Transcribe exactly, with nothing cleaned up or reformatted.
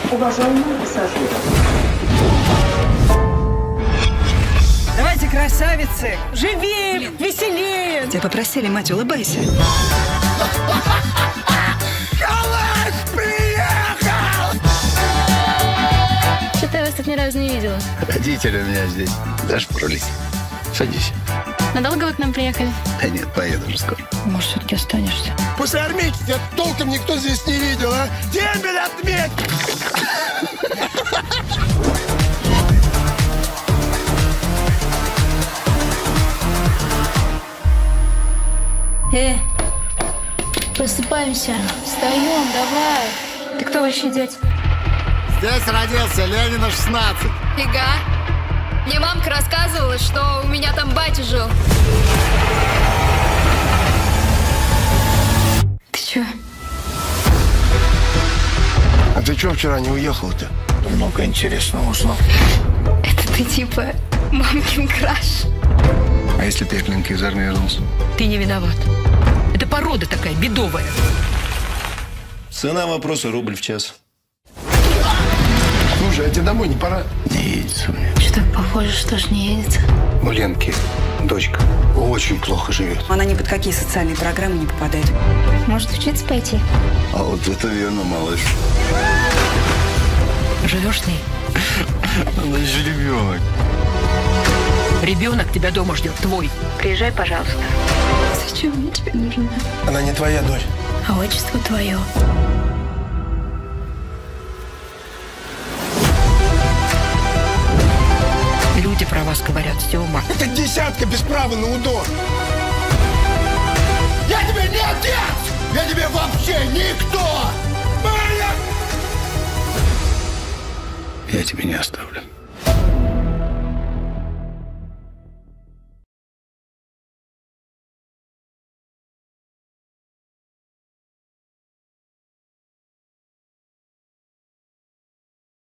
Уважаемые пассажиры. Давайте, красавицы, живее, Блин. веселее. Тебя попросили, мать, улыбайся. Халаш приехал! Что-то я вас тут ни разу не видела. Родители у меня здесь. Дашь порулить? Садись. Надолго вы к нам приехали? Да нет, поеду уже скоро. Может, все-таки останешься? После армейки тебя толком никто здесь не видел, а? Дембель отметь! Э, просыпаемся. Встаем, давай. Ты кто вообще, дядь? Здесь родился Ленина шестнадцать. Фига. Мне мамка рассказывала, что у меня там батя жил. Ты чё? А ты чё вчера не уехал-то? Много интересного узнал. Это ты типа мамкин краш. А если пепленький из армии вернулся? Ты не виноват. Это порода такая бедовая. Цена вопроса рубль в час. Слушай, а тебе домой не пора? Не едется мне. Что-то похоже, что ж не едет. У Ленки дочка очень плохо живет. Она ни под какие социальные программы не попадает. Может, учиться пойти? А вот это верно, малыш. Живешь с ней? Она еще ребенок. Ребенок тебя дома ждет, твой. Приезжай, пожалуйста. Зачем мне тебе нужна? Она не твоя дочь. А отчество твое. Люди про вас говорят, Сёма. Это десятка без права на УДО. Я тебе не отец! Я тебе вообще никто! Я тебя не оставлю.